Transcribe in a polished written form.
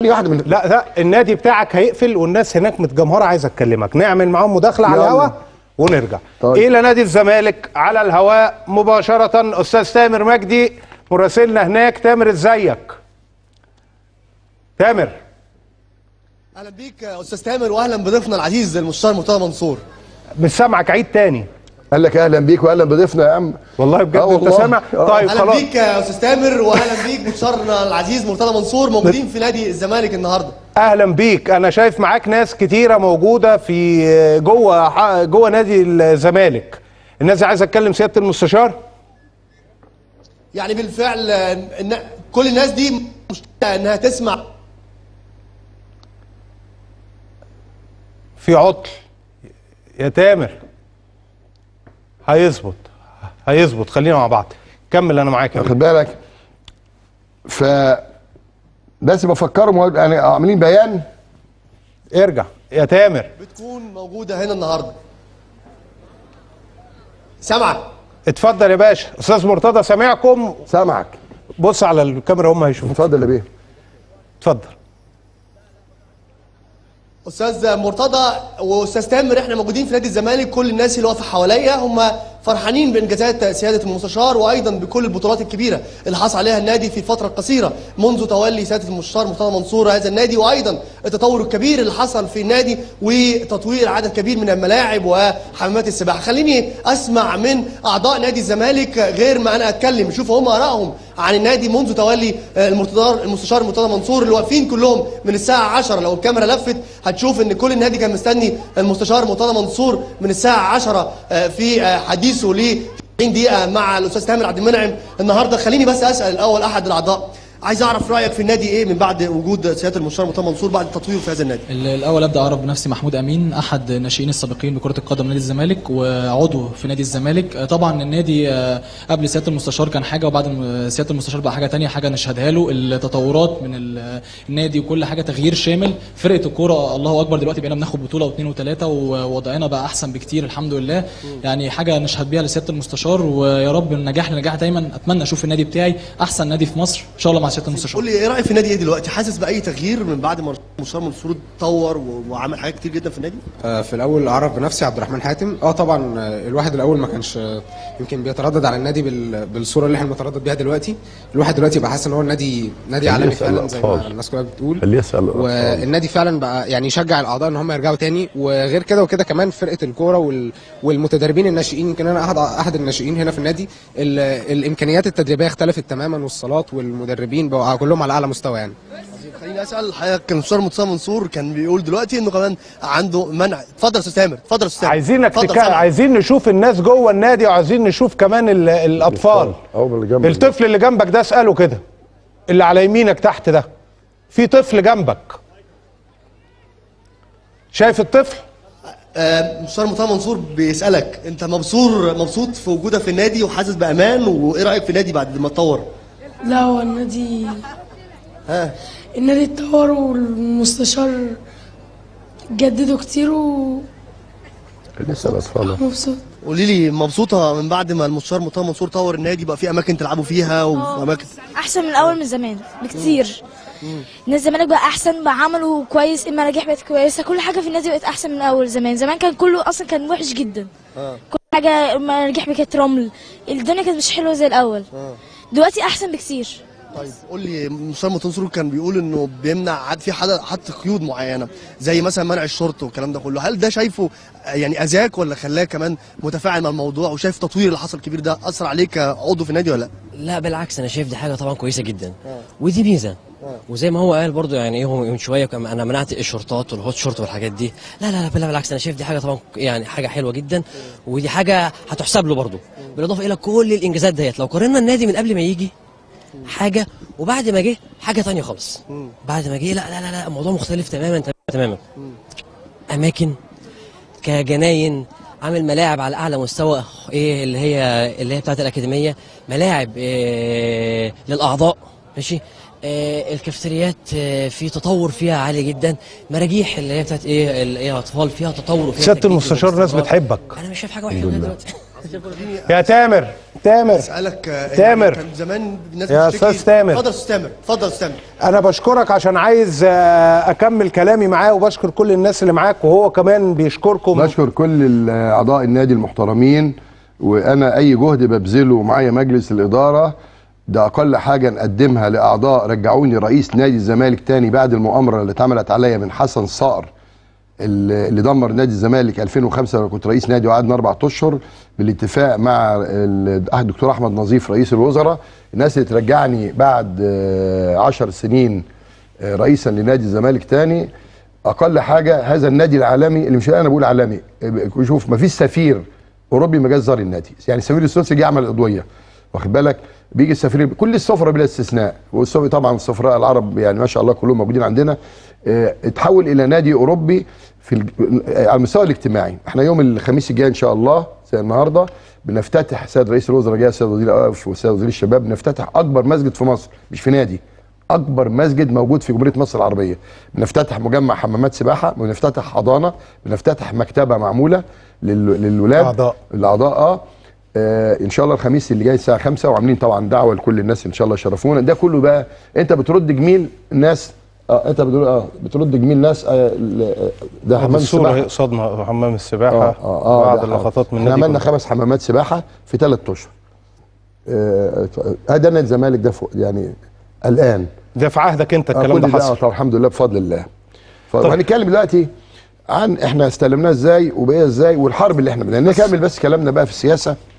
واحده من لا النادي بتاعك هيقفل والناس هناك متجمهره عايزه تكلمك، نعمل معاهم مداخله على الهواء ونرجع. طيب. الى نادي الزمالك على الهواء مباشره استاذ تامر مجدي مراسلنا هناك. تامر ازيك؟ تامر اهلا بيك يا استاذ تامر، واهلا بضيفنا العزيز المستشار مرتضى منصور. مش سامعك، عيد تاني. قال لك اهلا بيك واهلا بضيفنا يا عم. والله بجد انت سامع؟ طيب اهلا بيك يا استاذ تامر، واهلا بيك مستشارنا العزيز مرتضى منصور، موجودين في نادي الزمالك النهارده. اهلا بيك. انا شايف معاك ناس كتيره موجوده في جوه نادي الزمالك. الناس عايزه اتكلم سياده المستشار. يعني بالفعل كل الناس دي مشتاقه انها تسمع. في عطل يا تامر. هيظبط خلينا مع بعض. كمل انا معاك. واخد بالك؟ لازم افكرهم يعني عاملين بيان. ارجع يا تامر. بتكون موجوده هنا النهارده. سامعك. اتفضل يا باشا. استاذ مرتضى سامعكم. سامعك. بص على الكاميرا هم هيشوفوا. اتفضل يا بيه. اتفضل. استاذ مرتضى واستاذ تامر، احنا موجودين في نادي الزمالك، كل الناس اللي واقفه حواليا هم فرحانين بانجازات سياده المستشار وايضا بكل البطولات الكبيره اللي حصل عليها النادي في الفتره القصيره منذ تولي سياده المستشار مرتضى منصور هذا النادي، وايضا التطور الكبير اللي حصل في النادي وتطوير عدد كبير من الملاعب وحمامات السباحه. خليني اسمع من اعضاء نادي الزمالك غير ما انا اتكلم، شوفوا هم ارائهم عن النادي منذ تولي المستشار مرتضى منصور اللي واقفين كلهم من الساعه 10. لو الكاميرا لفت هتشوف ان كل النادي كان مستني المستشار مرتضى منصور من الساعه 10 في حديثه ل 90 دقيقه مع الاستاذ تامر عبد المنعم النهارده. خليني بس اسال الاول احد الاعضاء، عايز اعرف رايك في النادي ايه من بعد وجود سياده المستشار مرتضى منصور بعد التطوير في هذا النادي. الاول ابدا اعرف بنفسي. محمود امين، احد الناشئين السابقين بكره القدم نادي الزمالك وعضو في نادي الزمالك. طبعا النادي قبل سياده المستشار كان حاجه وبعد سياده المستشار بقى حاجه ثانيه، حاجه نشهدها له. التطورات من النادي وكل حاجه تغيير شامل. فرقه الكوره الله اكبر دلوقتي بقينا بناخد بطوله واثنين وثلاثه ووضعنا بقى احسن بكتير الحمد لله. يعني حاجه نشهد بيها لسياده المستشار، ويا رب من نجاح لنجاح دايما. اتمنى اشوف النادي بتاعي احسن نادي في مصر ان شاء الله مع سياده المستشار. قول لي ايه رايك في النادي ايه دلوقتي؟ حاسس باي تغيير من بعد ما المستشار منصور اتطور وعمل حاجات كتير جدا في النادي؟ في الاول اعرف بنفسي عبد الرحمن حاتم. طبعا الواحد الاول ما كانش يمكن بيتردد على النادي بالصوره اللي احنا بنتردد بيها دلوقتي. الواحد دلوقتي بقى حاسس ان هو النادي عالمي فعلا زي ما الناس كلها بتقول. اللي يسال والنادي فعلا بقى يعني يشجع الاعضاء ان هم يرجعوا تاني. وغير كده وكده كمان فرقه الكوره والمتدربين الناشئين. يمكن انا احد الناشئين هنا في النادي. الامكانيات التدريبيه اختلفت تماما، والصالات والمدربين بقوا كلهم على اعلى مستوى يعني. خليني اسال حضرتك، المستشار مرتضى منصور كان بيقول دلوقتي انه كمان عنده منع. اتفضل يا استاذ تامر. اتفضل يا استاذ تامر. عايزين نشوف الناس جوه النادي وعايزين نشوف كمان الاطفال. الطفل اللي جنبك ده اساله كده، اللي على يمينك تحت ده، في طفل جنبك، شايف الطفل؟ المستشار مرتضى منصور بيسالك انت مبسوط في وجودك في النادي وحاسس بامان، وايه رايك في النادي بعد ما اتطور؟ لا هو النادي النادي اتطور والمستشار جددوا كتير لسه الاطفال. مبسوط. قولي لي، مبسوطه من بعد ما المستشار مرتضى منصور طور النادي بقى في اماكن تلعبوا فيها واماكن احسن من الاول من زمان بكتير. نادي الزمالك بقى احسن، بقى عملوا كويس، المراجيح بقت كويسه، كل حاجه في النادي بقت احسن من الاول. زمان كان كله اصلا كان وحش جدا. كل حاجه المراجيح كانت رمل، الدنيا كانت مش حلوه زي الاول. دلوقتي احسن بكتير. طيب قول لي، المستشار مرتضى منصور كان بيقول انه بيمنع في حط قيود معينه زي مثلا منع الشرط والكلام ده كله، هل ده شايفه يعني اذاك ولا خلاك كمان متفاعل مع الموضوع وشايف التطوير اللي حصل الكبير ده اثر عليك كعضو في النادي ولا لا؟ لا بالعكس، انا شايف دي حاجه طبعا كويسه جدا ودي ميزه. وزي ما هو قال برضو يعني هو من شويه انا منعت الشورتات والهوت شورت والحاجات دي. لا بالعكس، انا شايف دي حاجه طبعا يعني حاجه حلوه جدا، ودي حاجه هتحسب له برضو بالاضافه الى كل الانجازات ديت. لو قارنا النادي من قبل ما يجي حاجه وبعد ما جه حاجه ثانيه خالص. بعد ما جه لا الموضوع مختلف تماما. اماكن كجناين، عامل ملاعب على اعلى مستوى، اللي هي بتاعه الاكاديميه، ملاعب للاعضاء، ماشي. الكافتريات في تطور فيها عالي جدا. مراجيح اللي هي بتاعت الاطفال فيها تطور وفيها سياده المستشار ناس بتحبك. انا مش شايف حاجه وحشه دلوقتي. يا تامر اسالك تامر. كان زمان الناس يا بتشتكي. أستاذ تامر. اتفضل استاذ تامر، اتفضل استاذ تامر. انا بشكرك عشان عايز اكمل كلامي معاه، وبشكر كل الناس اللي معاك وهو كمان بيشكركم. بشكر كل اعضاء النادي المحترمين، وانا اي جهد ببذله معايا مجلس الاداره ده اقل حاجه نقدمها لاعضاء رجعوني رئيس نادي الزمالك تاني بعد المؤامره اللي اتعملت عليا من حسن صقر اللي دمر نادي الزمالك 2005 لما كنت رئيس نادي وقعدنا 4 اشهر بالاتفاق مع الدكتور احمد نظيف رئيس الوزراء. الناس اللي ترجعني بعد 10 سنين رئيسا لنادي الزمالك تاني، اقل حاجه هذا النادي العالمي اللي مش انا بقول عالمي، شوف ما فيش سفير اوروبي ما جاش زار النادي، يعني السفير السويسري جه عمل اضويه، واخد بالك؟ بيجي السفير كل السفراء بلا استثناء، والسفراء طبعا السفراء العرب يعني ما شاء الله كلهم موجودين عندنا، اتحول الى نادي اوروبي على المستوى الاجتماعي. احنا يوم الخميس الجاي ان شاء الله زي النهارده بنفتتح، سيد رئيس الوزراء جاي، سيد وزير الاوقاف وسيد وزير الشباب، بنفتتح اكبر مسجد في مصر، مش في نادي، اكبر مسجد موجود في جمهوريه مصر العربيه. بنفتتح مجمع حمامات سباحه، بنفتتح حضانه، بنفتتح مكتبه معموله للولاد الاعضاء. ان شاء الله الخميس اللي جاي الساعه 5، وعاملين طبعا دعوه لكل الناس ان شاء الله يشرفونا. ده كله بقى انت بترد جميل الناس، انت بترد جميل ناس. ده حمام السباحه قصادنا حمام السباحه. بعض اللقطات من احنا عملنا 5 حمامات سباحه في 3 اشهر. هذا نادي الزمالك ده يعني الان ده في عهدك انت الكلام ده حصل؟ طبعا الحمد لله بفضل الله. وهنتكلم دلوقتي عن احنا استلمناه ازاي وبقى ازاي والحرب اللي احنا بدنا نكمل. بس كلامنا بقى في السياسه.